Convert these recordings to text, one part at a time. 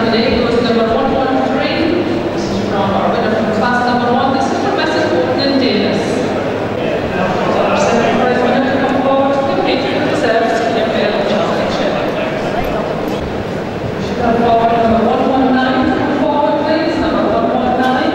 today goes to number 113. This is from our winner from class number 1. This is from Mrs. Bolton Davis. Our second prize winner to come forward to the patron deserves to give their chocolate chip. We should come forward number 119. Come forward, please. Number 119.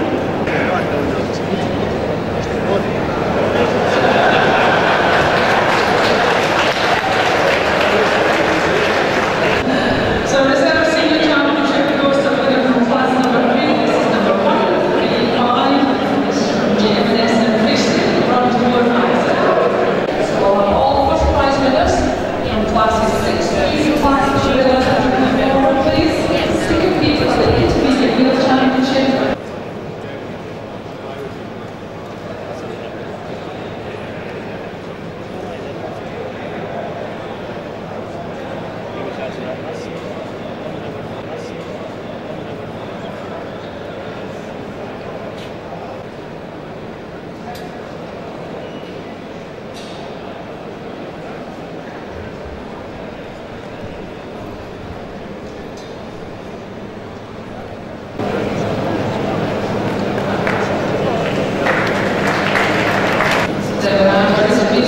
So reserve senior championship goes to winner from class number 3. This is number 135. This is from JMS and Christian from Tour Isaac. So we'll have all first prize winners from classes 6 to class 2 come forward, please. To compete for the intermediate wheel championship.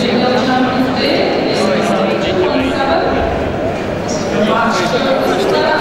Mart Carlisle.